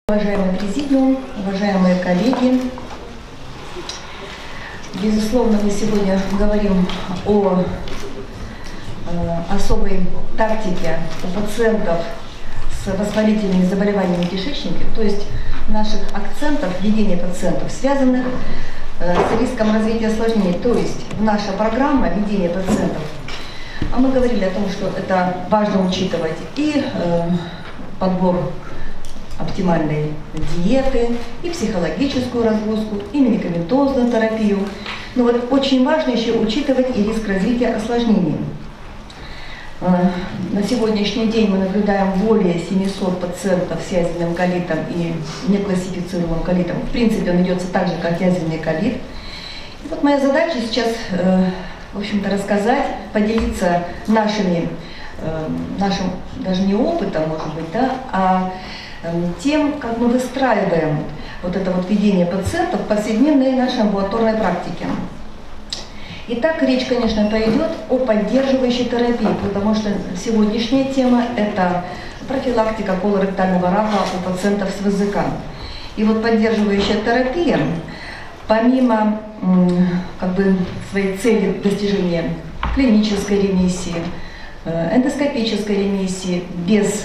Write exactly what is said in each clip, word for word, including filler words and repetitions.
Уважаемый президиум, уважаемые коллеги, безусловно, мы сегодня говорим о э, особой тактике у пациентов с воспалительными заболеваниями кишечника, то есть наших акцентов ведения пациентов, связанных э, с риском развития осложнений, то есть наша программа ведения пациентов. А мы говорили о том, что это важно учитывать и э, подбор оптимальной диеты, и психологическую разгрузку, и медикаментозную терапию. Но вот очень важно еще учитывать и риск развития осложнений. На сегодняшний день мы наблюдаем более семисот пациентов с язвенным колитом и неклассифицируемым колитом. В принципе, он ведется так же, как язвенный колит. И вот моя задача сейчас, в общем-то, рассказать, поделиться нашими, нашим даже не опытом, может быть, да, а тем, как мы выстраиваем вот это вот ведение пациентов в повседневной нашей амбулаторной практике. Итак, речь, конечно, пойдет о поддерживающей терапии, потому что сегодняшняя тема – это профилактика колоректального рака у пациентов с ВЗК. И вот поддерживающая терапия, помимо как бы, своей цели достижения клинической ремиссии, эндоскопической ремиссии, без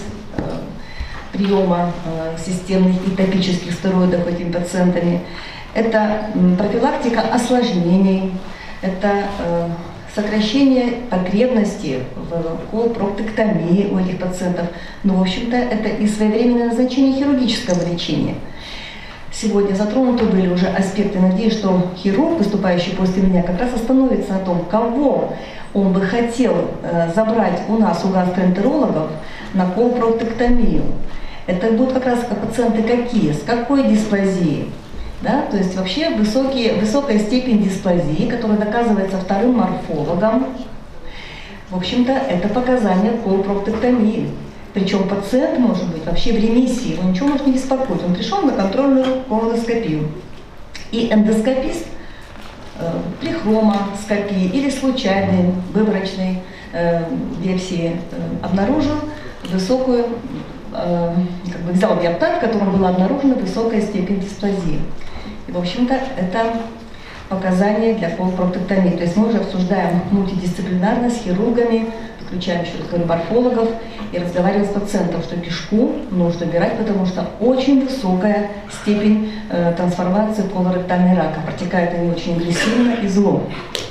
приема э, системных и топических стероидов этими пациентами. Это м, профилактика осложнений, это э, сокращение потребности в колпроктектомии у этих пациентов. Но, в общем-то, это и своевременное назначение хирургического лечения. Сегодня затронуты были уже аспекты. Надеюсь, что хирург, выступающий после меня, как раз остановится на том, кого он бы хотел э, забрать у нас, у гастроэнтерологов, на колпроктектомию. Это будут как раз пациенты какие, с какой дисплазией. Да? То есть вообще высокие, высокая степень дисплазии, которая доказывается вторым морфологом. В общем-то, это показание колпроктектомии. Причем пациент может быть вообще в ремиссии, его ничего может не беспокоить. Он пришел на контрольную колоноскопию. И эндоскопист э, при хромоскопии или случайной выборочной э, версии э, обнаружил высокую, э, как бы взял биоптат, в котором была обнаружена высокая степень дисплазии. И, в общем-то, это показания для колпроктектомии. То есть мы уже обсуждаем мультидисциплинарно с хирургами, включаем еще раз говорю, морфологов, и разговариваем с пациентом, что кишку нужно убирать, потому что очень высокая степень э, трансформации колоректального рака. Протекает они очень агрессивно и зло.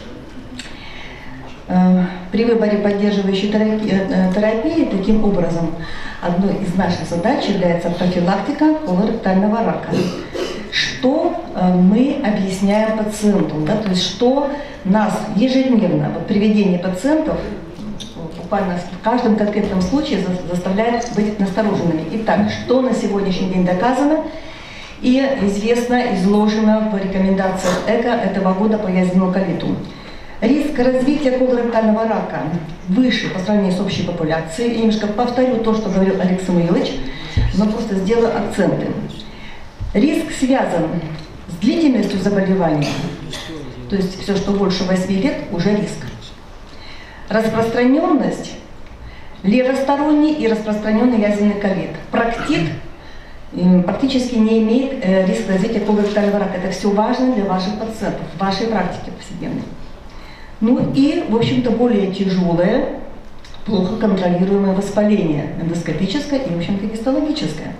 При выборе поддерживающей терапии, терапии таким образом одной из наших задач является профилактика колоректального рака. Что мы объясняем пациентам, да, то есть что нас ежедневно вот, при ведении пациентов буквально в каждом конкретном случае заставляет быть настороженными. Итак, что на сегодняшний день доказано и известно, изложено в рекомендациях ЭКО этого года по язвенному колиту. Риск развития колоректального рака выше по сравнению с общей популяцией. Я немножко повторю то, что говорил Олег Самуилович, но просто сделаю акценты. Риск связан с длительностью заболевания, то есть все, что больше восьми лет, уже риск. Распространенность, левосторонний и распространенный язвенный колит. Проктит практически не имеет э, риска развития колоректального рака. Это все важно для ваших пациентов, в вашей практике повседневной. Ну и, в общем-то, более тяжелое, плохо контролируемое воспаление, эндоскопическое и, в общем-то, гистологическое.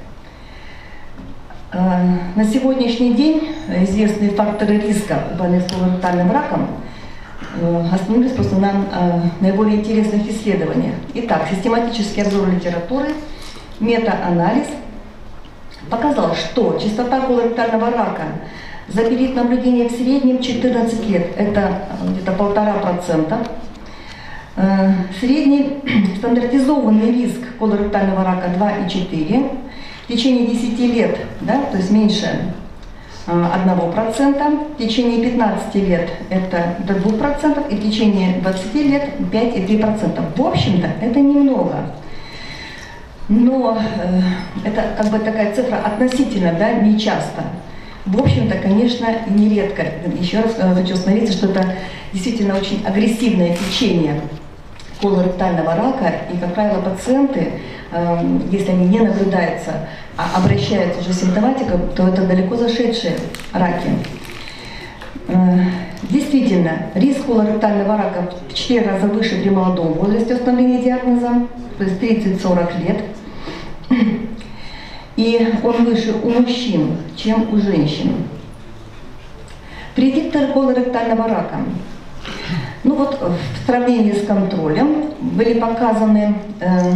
Э, на сегодняшний день известные факторы риска у больных с колоректальным раком остановились просто на э, наиболее интересных исследованиях. Итак, систематический обзор литературы, мета-анализ показал, что частота колоректального рака за период наблюдения в среднем четырнадцать лет, это где-то полтора процента. Э, средний стандартизованный риск колоректального рака два и четыре. В течение десяти лет, да, то есть меньше одного процента, в течение пятнадцати лет это до двух процентов, и в течение двадцати лет пять и три десятых процента. В общем-то, это немного. Но э, это как бы такая цифра относительно, да, нечасто. В общем-то, конечно, нередко. Еще раз хочу остановиться, что это действительно очень агрессивное течение колоректального рака, и, как правило, пациенты, если они не наблюдаются а обращается уже симптоматика, то это далеко зашедшие раки. Действительно, риск колоректального рака в четыре раза выше при молодом возрасте установления диагноза, то есть тридцать-сорок лет. И он выше у мужчин, чем у женщин. Предиктор колоректального рака. Ну вот в сравнении с контролем были показаны э,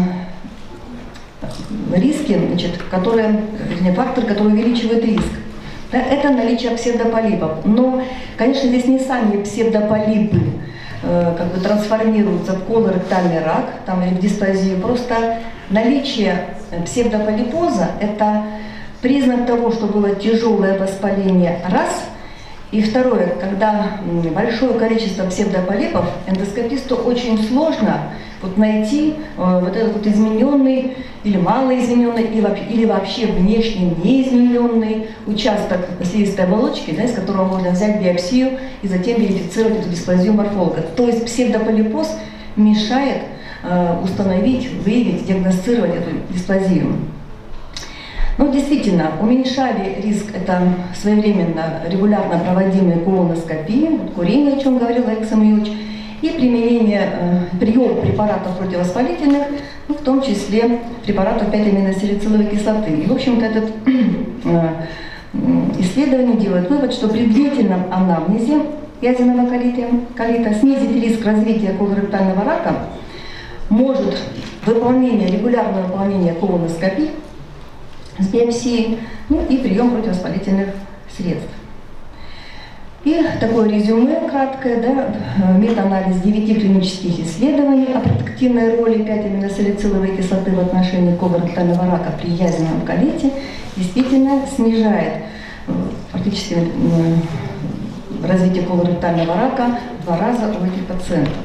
риски, значит, которые, вернее, фактор, который увеличивает риск. Да, это наличие псевдополипов. Но, конечно, здесь не сами псевдополипы э, как бы трансформируются в колоректальный рак там, или в дисплазию. Просто наличие псевдополипоза – это признак того, что было тяжелое воспаление, раз. И второе, когда большое количество псевдополипов, эндоскописту очень сложно вот найти э, вот этот вот измененный или малоизмененный, или, или вообще внешне неизмененный участок слизистой оболочки, да, из которого можно взять биопсию и затем верифицировать эту дисплазию морфолога. То есть псевдополипоз мешает э, установить, выявить, диагностировать эту дисплазию. Ну, действительно, уменьшали риск это своевременно, регулярно проводимые колоноскопии, курение, о чем говорил Александр Юрьевич, и применение, э, прием препаратов противовоспалительных, ну, в том числе препаратов пять аминосалициловой кислоты. И, в общем-то, это э, исследование делает вывод, что при длительном анамнезе язвенного колита, колита снизить риск развития колоректального рака может выполнение, регулярное выполнение колоноскопий с биопсией, ну и прием противовоспалительных средств. И такое резюме краткое, да, метаанализ девяти клинических исследований о протективной роли пять аминосалициловой кислоты в отношении колоректального рака при язвенном колите действительно снижает фактически развитие колоректального рака в два раза у этих пациентов.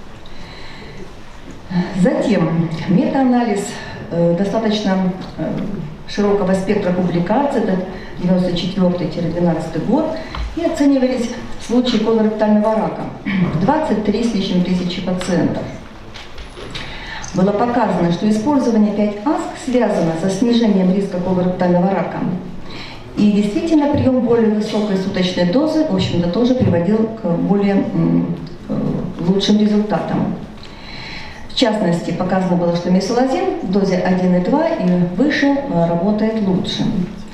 Затем метаанализ э, достаточно э, широкого спектра публикаций, это девяносто четвёртый — двенадцатый год, и оценивались случаи колоректального рака. двадцать три с лишним тысячи пациентов. Было показано, что использование пять аск связано со снижением риска колоректального рака. И действительно, прием более высокой суточной дозы, в общем-то, тоже приводил к более к лучшим результатам. В частности, показано было, что месалазин в дозе один и два и выше работает лучше.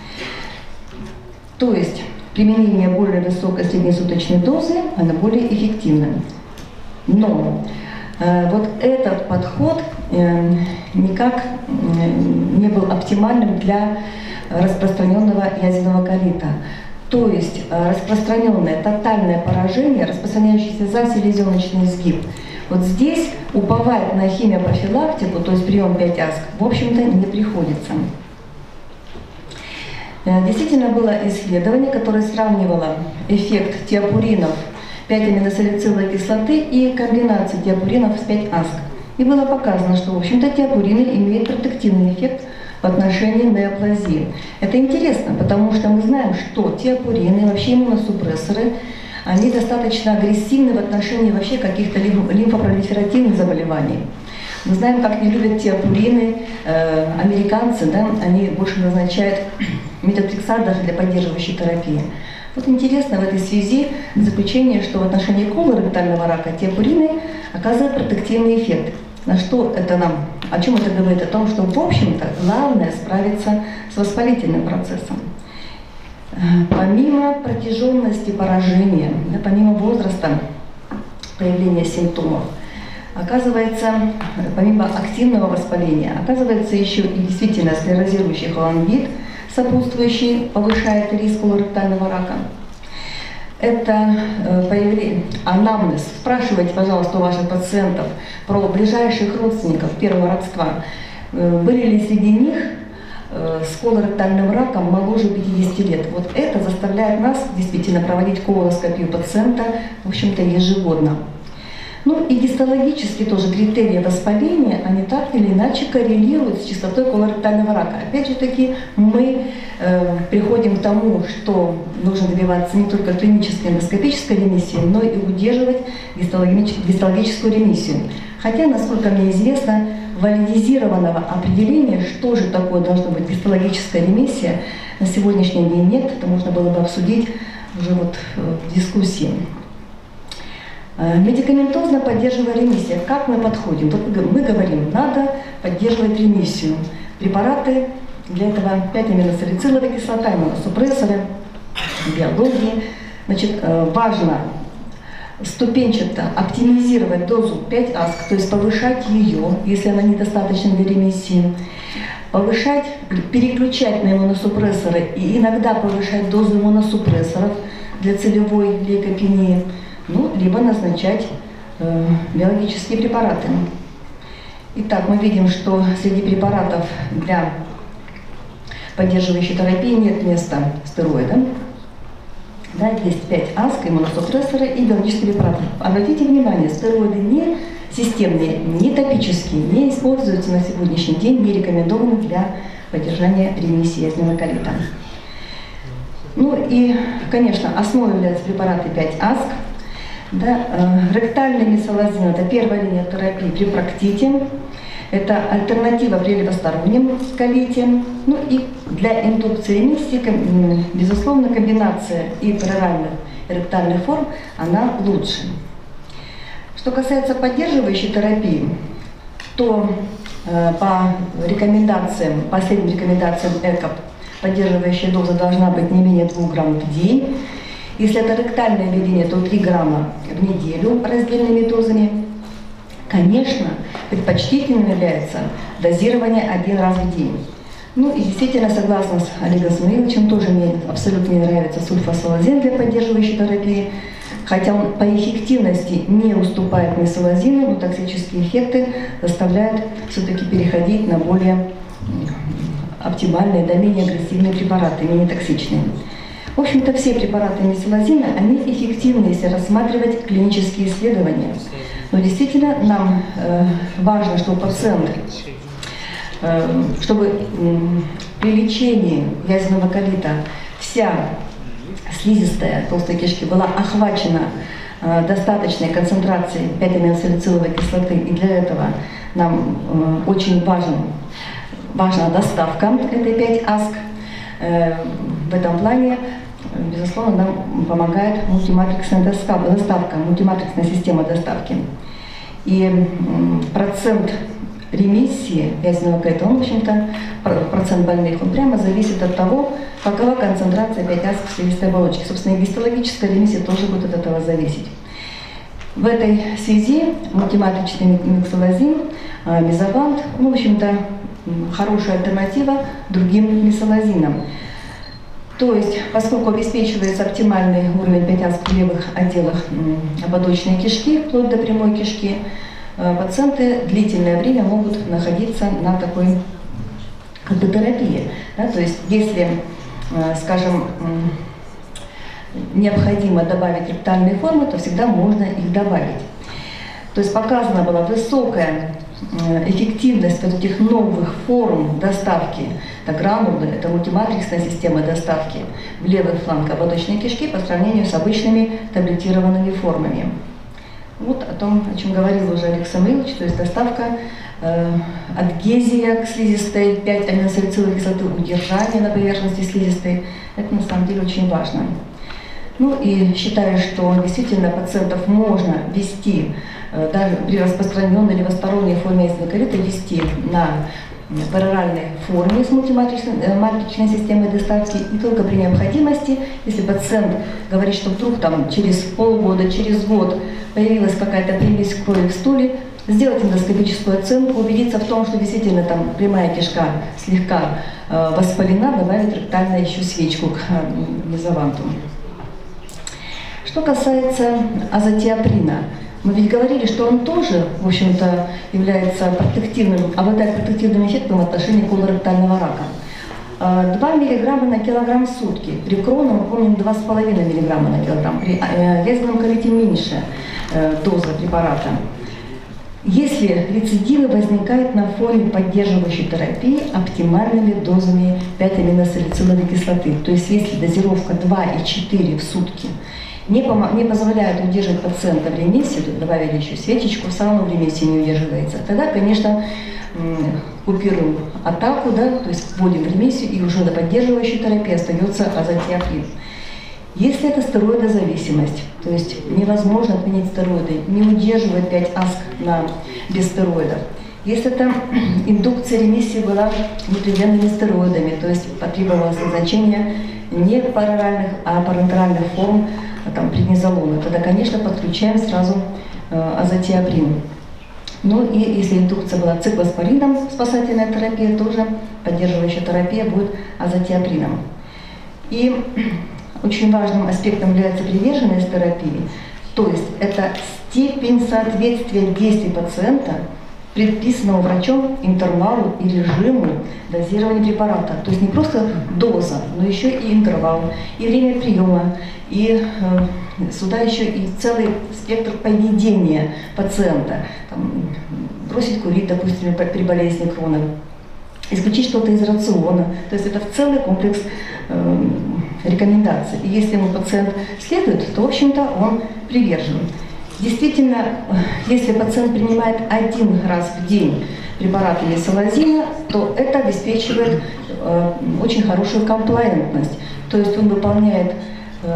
То есть применение более высокой среднесуточной дозы, она более эффективна. Но э, вот этот подход э, никак не был оптимальным для распространенного язвенного колита. То есть э, распространенное тотальное поражение, распространяющееся за селезеночный изгиб. Вот здесь уповать на химиопрофилактику, то есть прием пять аск, в общем-то не приходится. Действительно было исследование, которое сравнивало эффект тиопуринов пять аминосалициловой кислоты и комбинации тиопуринов с пять аск. И было показано, что, в общем-то, тиопурины имеют протективный эффект в отношении неоплазии. Это интересно, потому что мы знаем, что тиопурины, вообще иммуносупрессоры, они достаточно агрессивны в отношении вообще каких-то лимфопролиферативных заболеваний. Мы знаем, как не любят тиопурины э, американцы, да, они больше назначают метотрексат даже для поддерживающей терапии. Вот интересно в этой связи заключение, что в отношении колоректального рака тиопурины оказывают протективный эффект. На что это нам, о чем это говорит? О том, что, в общем-то, главное справиться с воспалительным процессом. Помимо протяженности поражения, да, помимо возраста появления симптомов, оказывается, помимо активного воспаления, оказывается еще и действительно склерозирующий холангит, сопутствующий, повышает риск колоректального рака. Это появление, анамнез. Спрашивайте, пожалуйста, у ваших пациентов про ближайших родственников первого родства. Были ли среди них с колоректальным раком моложе пятидесяти лет? Вот это заставляет нас действительно проводить колоноскопию пациента, в общем-то, ежегодно. Ну и гистологически тоже критерии воспаления, они так или иначе коррелируют с частотой колоректального рака. Опять же таки, мы э, приходим к тому, что нужно добиваться не только клинической эндоскопической ремиссии, но и удерживать гистологическую ремиссию. Хотя, насколько мне известно, валидизированного определения, что же такое должна быть гистологическая ремиссия, на сегодняшний день нет. Это можно было бы обсудить уже вот в дискуссии. Медикаментозно поддерживая ремиссию. Как мы подходим? Вот мы говорим, надо поддерживать ремиссию. Препараты для этого пять-аминосалициловая кислота, иммуносупрессоры, биологии. Значит, важно ступенчато оптимизировать дозу пять аск, то есть повышать ее, если она недостаточна для ремиссии, повышать, переключать на иммуносупрессоры и иногда повышать дозу иммуносупрессоров для целевой лейкопении, ну, либо назначать э, биологические препараты. Итак, мы видим, что среди препаратов для поддерживающей терапии нет места стероидам. Да, есть пять аск, иммуносупрессоры и биологические препараты. Обратите внимание, стероиды не системные, не топические, не используются на сегодняшний день, не рекомендованы для поддержания ремиссии язвенного колита. Ну и, конечно, основой являются препараты пять аск. Да, э, ректальный месалазин – это первая линия терапии при проктите. Это альтернатива при левостороннем колите. Ну и для индукции ремиссии, безусловно, комбинация и пероральных, и ректальных форм, она лучше. Что касается поддерживающей терапии, то э, по рекомендациям, последним рекомендациям ЭКОП, поддерживающая доза должна быть не менее двух грамм в день. Если это ректальное введение, то три грамма в неделю раздельными дозами. Конечно, предпочтительным является дозирование один раз в день. Ну и действительно, согласно с Олегом Самуиловичем, тоже мне абсолютно не нравится сульфасалазин для поддерживающей терапии, хотя он по эффективности не уступает месалазину, но токсические эффекты заставляют все-таки переходить на более оптимальные, да, менее агрессивные препараты, менее токсичные. В общем-то, все препараты месалазина, они эффективны, если рассматривать клинические исследования. Но действительно нам э, важно, чтобы пациент, э, чтобы э, при лечении язвенного колита вся слизистая толстой кишки была охвачена э, достаточной концентрацией пять-аминосалициловой кислоты. И для этого нам э, очень важен, важна доставка этой пять аск. Э, в этом плане, безусловно, нам помогает мультиматриксная доставка, доставка, мультиматриксная система доставки. И процент ремиссии язвенного колита, он, в общем-то, процент больных, он прямо зависит от того, какова концентрация пять аск в слизистой оболочке. Собственно, и гистологическая ремиссия тоже будет от этого зависеть. В этой связи мультиматричный месалазин, мезавант, ну, в общем-то, хорошая альтернатива другим месалазинам. То есть, поскольку обеспечивается оптимальный уровень пять аск в левых отделах ободочной кишки, вплоть до прямой кишки, пациенты длительное время могут находиться на такой как бы терапии. Да? То есть, если, скажем, необходимо добавить ректальные формы, то всегда можно их добавить. То есть показана была высокая эффективность вот этих новых форм доставки. Это гранулы, это мультиматриксная система доставки в левый фланг ободочной кишки по сравнению с обычными таблетированными формами. Вот о том, о чем говорил уже Олег Самуилович, то есть доставка, э, адгезия к слизистой, пять-аминосалициловой кислоты, удержание на поверхности слизистой. Это на самом деле очень важно. Ну и считаю, что действительно пациентов можно вести, даже при распространенной левосторонней форме язвенного колита, вести на пероральной форме с мультиматричной системой доставки, и только при необходимости, если пациент говорит, что вдруг там через полгода, через год появилась какая-то примесь крови в стуле, сделать эндоскопическую оценку, убедиться в том, что действительно там прямая кишка слегка э, воспалена, добавить ректально еще свечку к э, мезаванту. Что касается азотиоприна, мы ведь говорили, что он тоже, в общем-то, является протективным, обладает протективным эффектом в отношении колоректального рака. два миллиграмма на килограмм в сутки. При Крона мы помним два с половиной миллиграмма на килограмм. При язвенном колите меньше доза препарата. Если рецидивы возникают на фоне поддерживающей терапии оптимальными дозами пять-аминосалициловой кислоты, то есть если дозировка два и четыре в сутки не, не позволяют удерживать пациента в ремиссии, тут добавили еще свечечку, все равно в ремиссии не удерживается, тогда, конечно, купируем атаку, да, то есть вводим в ремиссию, и уже до поддерживающей терапии остается азотиоприн. Если это стероидозависимость, то есть невозможно отменить стероиды, не удерживать пять АСК на, без стероидов. Если это индукция ремиссии была непрерывными стероидами, то есть потребовалось назначение не пароральных, а парентеральных форм там, преднизолона, тогда, конечно, подключаем сразу э, азотиоприн. Ну и если индукция была циклоспорином, спасательная терапия, тоже поддерживающая терапия будет азотиоприном. И очень важным аспектом является приверженность терапии, то есть это степень соответствия действий пациента предписанному врачом интервалу и режиму дозирования препарата. То есть не просто доза, но еще и интервал, и время приема, и э, сюда еще и целый спектр поведения пациента. Там, бросить курить, допустим, при болезни Крона, исключить что-то из рациона. То есть это целый комплекс э, рекомендаций. И если ему пациент следует, то, в общем-то, он привержен. Действительно, если пациент принимает один раз в день препараты месалазина, то это обеспечивает э, очень хорошую комплаентность. То есть он выполняет э,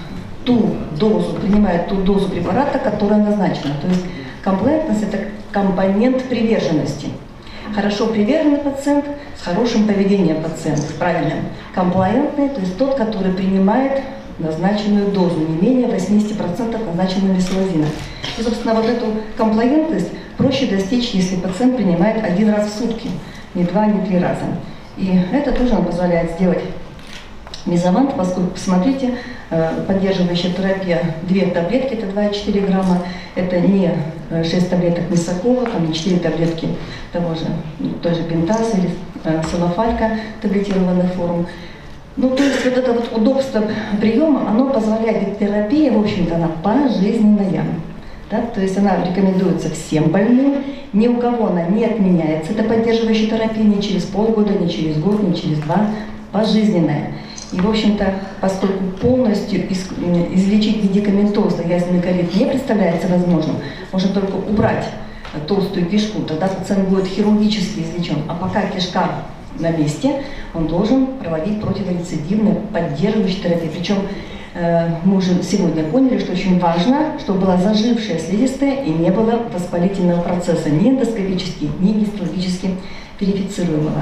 ту дозу, принимает ту дозу препарата, которая назначена. То есть комплаентность – это компонент приверженности. Хорошо приверженный пациент с хорошим поведением пациента, с правильным. Комплаентный, то есть тот, который принимает назначенную дозу, не менее восьмидесяти процентов назначенного месалазина. И, собственно, вот эту комплаентность проще достичь, если пациент принимает один раз в сутки, не два, не три раза. И это тоже нам позволяет сделать мезовант, поскольку, посмотрите, поддерживающая терапия, две таблетки, это два и четыре грамма, это не шесть таблеток Месакола, там не четыре таблетки того же, той же Пентаса или Салафалька, таблетированных форм. Ну, то есть вот это вот удобство приема, оно позволяет, ведь терапия, в общем-то, она пожизненная. Да? То есть она рекомендуется всем больным, ни у кого она не отменяется. Это поддерживающая терапия не через полгода, не через год, не через два, пожизненная. И, в общем-то, поскольку полностью из, излечить медикаментозно язвенный колит не представляется возможным, можно только убрать толстую кишку, тогда пациент будет хирургически излечен. А пока кишка на месте, он должен проводить противорецидивную поддерживающую терапию. Причем э, мы уже сегодня поняли, что очень важно, чтобы была зажившая слизистая и не было воспалительного процесса ни эндоскопически, ни гистологически верифицируемого.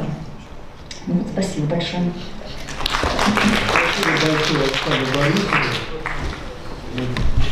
Ну, вот, спасибо большое. Спасибо большое, Оксана Борисовна.